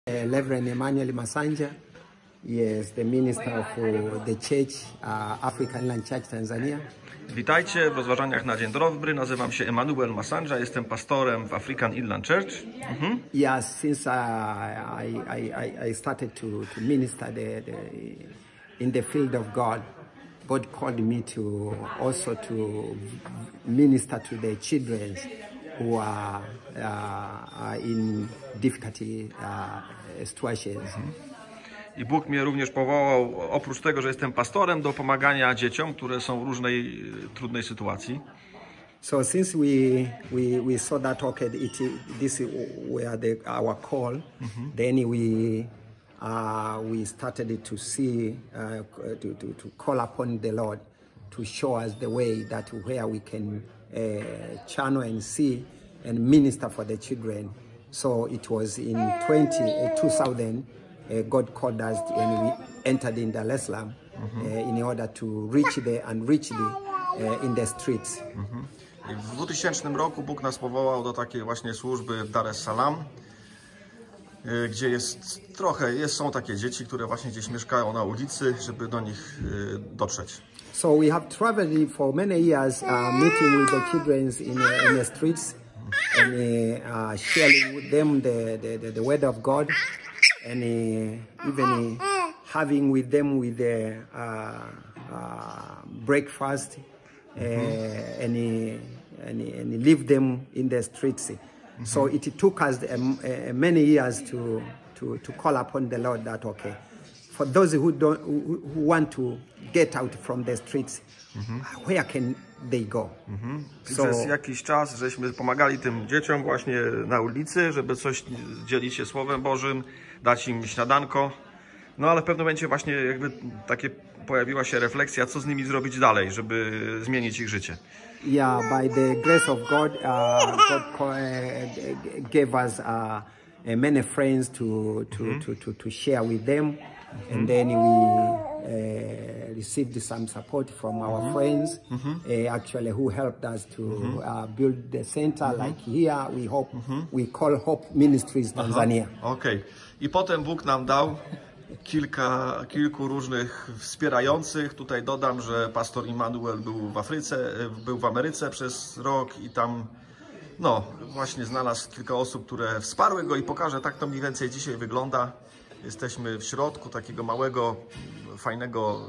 Reverend Emmanuel Masanja. He is the minister of the church, African Inland Church Tanzania. Witajcie w rozważaniach na Dzień Dobry. Nazywam się Emmanuel Masanja, jestem pastorem w African Inland Church. Yes, since I started to minister in the field of God, God called me to also to minister to the children who are in difficulty situations. I Bóg mnie również powołał, oprócz tego, że jestem pastorem, do pomagania dzieciom, które są w różnej trudnej sytuacji. So since we saw that this were our call, then we started to see to call upon the Lord to show us the way that where we can channel and see and minister for the children. So it was in 2000 God called us and we entered in Dar es Salaam in order to reach the unreached in the streets. W 2000 roku Bóg nas powołał do takiej właśnie służby w Dar es Salaam, gdzie są takie dzieci, które właśnie gdzieś mieszkają na ulicy, żeby do nich dotrzeć. So we have traveled for many years, meeting with the children in the streets and sharing with them the word of God, and even having with them with the breakfast and leave them in the streets. So it took us many years to call upon the Lord that for those who want to get out from the streets, where can they go? Przez jakiś czas żeśmy pomagali tym dzieciom właśnie na ulicy, żeby coś dzielić się Słowem Bożym, dać im śniadanko. No ale w pewnym momencie właśnie jakby pojawiła się refleksja, co z nimi zrobić dalej, żeby zmienić ich życie. Yeah, by the grace of God, God gave us many friends to share with them, and then we received some support from our friends, actually who helped us to build the center. Like here, we call Hope Ministries Tanzania. Okay. I potem Bóg nam dał kilku różnych wspierających. Tutaj dodam, że pastor Immanuel był w Ameryce przez rok i tam właśnie znalazł kilka osób, które wsparły go, i pokażę, tak to mniej więcej dzisiaj wygląda. Jesteśmy w środku takiego małego, fajnego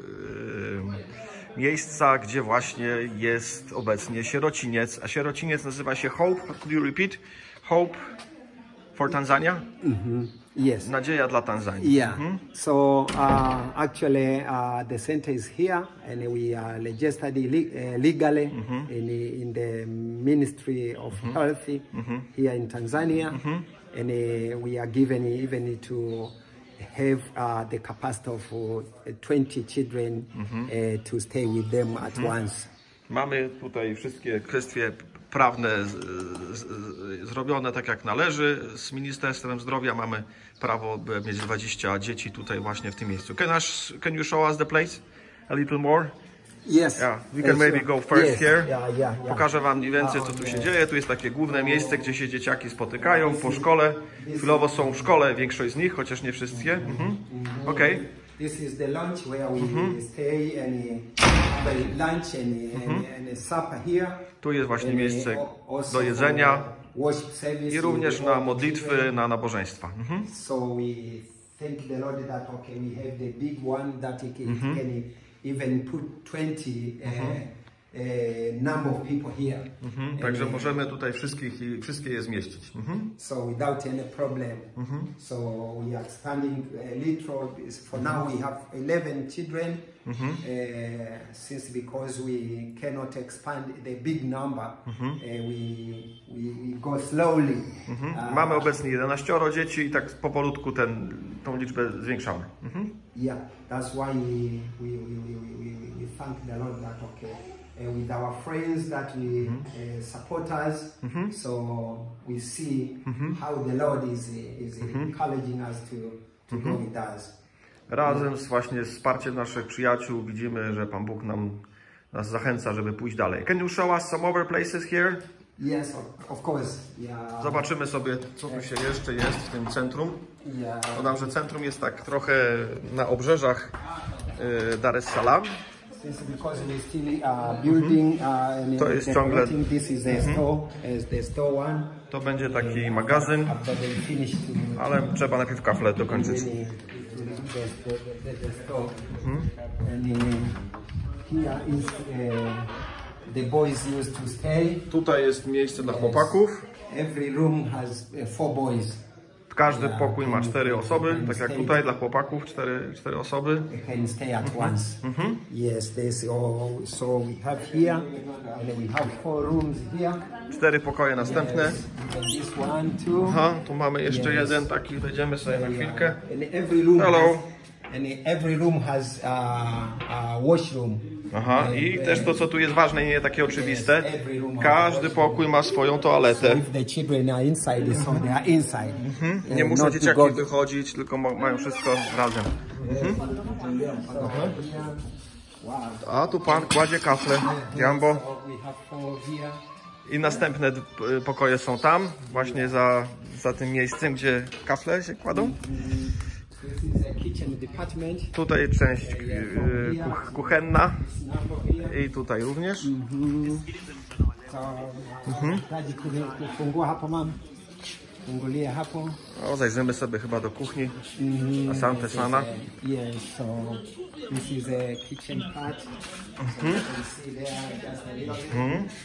miejsca, gdzie właśnie jest obecnie sierociniec, a sierociniec nazywa się Hope. Could you repeat? Hope for Tanzania? Yes. Nadzieja dla Tanzanii. Yeah. So actually the center is here, and we are registered legally in the Ministry of Health here in Tanzania, and we are given even to have the capacity of 20 children to stay with them at once. Mamy tutaj wszystkie kwestie prawne zrobione tak jak należy. Z Ministerstwem Zdrowia mamy prawo, by mieć 20 dzieci tutaj właśnie w tym miejscu. Can you show us the place a little more? Yes. Yeah, we can maybe go first here. Yeah. Pokażę wam mniej więcej, co tu się dzieje. Tu jest takie główne miejsce, gdzie się dzieciaki spotykają po szkole. Chwilowo są w szkole, większość z nich, chociaż nie wszystkie. Okay. This is the lunch where we stay and have a lunch and a supper here. Tu jest właśnie miejsce do jedzenia i również na modlitwy, na nabożeństwa. So we thank the Lord that we have the big one that it can even put 20 number of people here. Także możemy tutaj wszystkie je zmieścić. So without any problem. So we are expanding literal. For now we have 11 children. Since because we cannot expand the big number, we go slowly. Mamy obecnie 11 dzieci i tak powolutku tą liczbę zwiększamy. Yeah, that's why we thank the Lord that with our friends that support us, so we see how the Lord is encouraging us to go with us. Razem właśnie z wsparciem naszych przyjaciół widzimy, że Pan Bóg nas zachęca, żeby pójść dalej. Can you show us some other places here? Yes, of course. Yeah. Zobaczymy sobie, co tu się jeszcze jest w tym centrum. Yeah. Dodam, że centrum jest tak trochę na obrzeżach Dar es Salaam. Because we still building, and To jest ciągle... this is the store, the store one. To będzie taki magazyn, After they finish to ale trzeba najpierw kafle dokończyć. the store. And here is the boys used to stay. Tutaj jest miejsce dla chłopaków. Every room has 4 boys. Każdy pokój ma 4 osoby, tak jak tutaj dla chłopaków 4 osoby. They can stay at once. Yes, there's all, so we have here, and then we have 4 rooms here. 4 pokoje następne. And this one, too. Aha, tu mamy jeszcze jeden taki, wejdziemy sobie na chwilkę. And every room Hello. has, and every room has a washroom. Aha, i też to, co tu jest ważne i nie takie oczywiste, każdy pokój ma swoją toaletę. If the children are inside, so they are inside. Nie muszą dzieciaki wychodzić, tylko mają wszystko razem. A tu pan kładzie kafle, Jambo. We have 4 here. I następne pokoje są tam, właśnie za tym miejscem, gdzie kafle się kładą. This is a kitchen department. Tutaj część kuchenna i tutaj również. Taji kufungua hapo mam. Fungulia hapo. O, zajrzymy sobie chyba do kuchni. Asante sana. Yes, so this is a kitchen part. So you can see there just a little bit.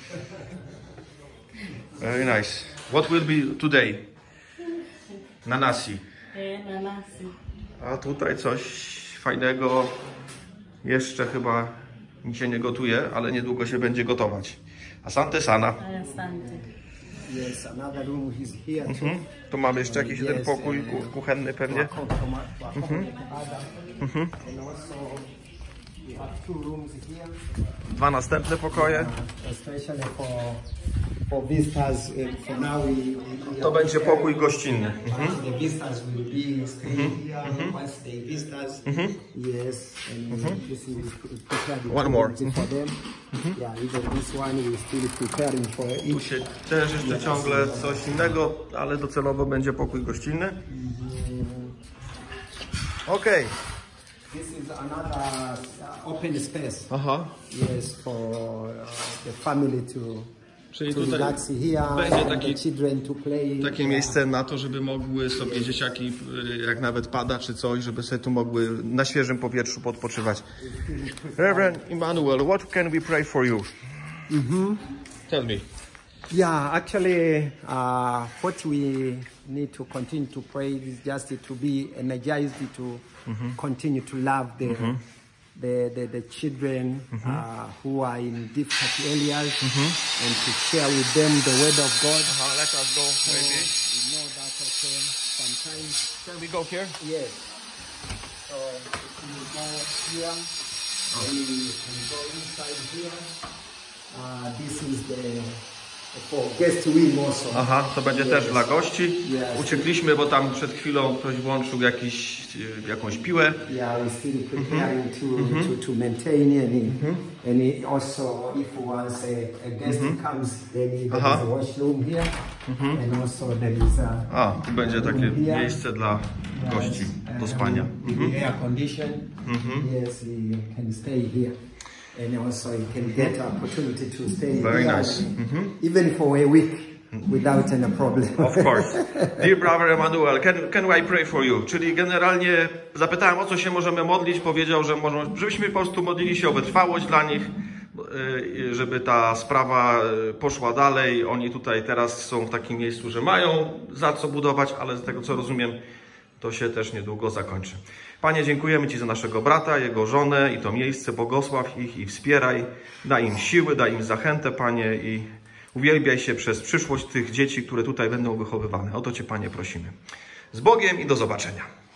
Very nice. What will be today? Nanasi. Nanasi. A tutaj coś fajnego. Jeszcze chyba się nie gotuje, ale niedługo się będzie gotować. Asante sana. Asante. Yes, another room is here too. Tu mamy jeszcze jakiś jeden pokój kuchenny pewnie. And also we have 2 rooms here. 2 następne pokoje. Especially for visitors. For now To będzie pokój gościnny. the visitors will be staying here once they visitors. Yes, and this is prepared One more. for them. Yeah, even this one we still preparing for Tu it. się też jeszcze ciągle coś innego, ale docelowo będzie pokój gościnny. Okej. This is another open space. Aha. Yes, for the family to Czyli to tutaj relax here, będzie and taki- the children to play. takie miejsce na to, żeby mogły sobie dzieciaki, jak nawet pada czy coś, żeby sobie tu mogły na świeżym powietrzu podpoczywać. Reverend Emmanuel, what can we pray for you? Tell me. Yeah, actually, what we need to continue to pray is just to be energized to continue to love the children who are in difficult areas and to share with them the word of God. Let us go, maybe. We know that sometimes, Can we go here? yes. So if you go here, then you can go inside here. This is the for guest wing also. Aha, to będzie też dla gości. Uciekliśmy, bo tam przed chwilą ktoś włączył jakąś piłę. Yeah, we're still preparing to maintain and also if once a guest comes, then there is a washroom here, and also there is A, tu będzie takie miejsce dla gości do spania. air condition. Yes, you can stay here. And also you can get opportunity to stay Very here, nice. even for a week without any problem. Of course. Dear brother Emmanuel, can I pray for you? Czyli generalnie zapytałem, o co się możemy modlić. Powiedział, że żebyśmy po prostu modlili się o wytrwałość dla nich, żeby ta sprawa poszła dalej. Oni tutaj teraz są w takim miejscu, że mają za co budować, ale z tego co rozumiem, to się też niedługo zakończy. Panie, dziękujemy Ci za naszego brata, jego żonę i to miejsce. Błogosław ich i wspieraj. Daj im siły, daj im zachętę, Panie, i uwielbiaj się przez przyszłość tych dzieci, które tutaj będą wychowywane. O to Cię, Panie, prosimy. Z Bogiem i do zobaczenia.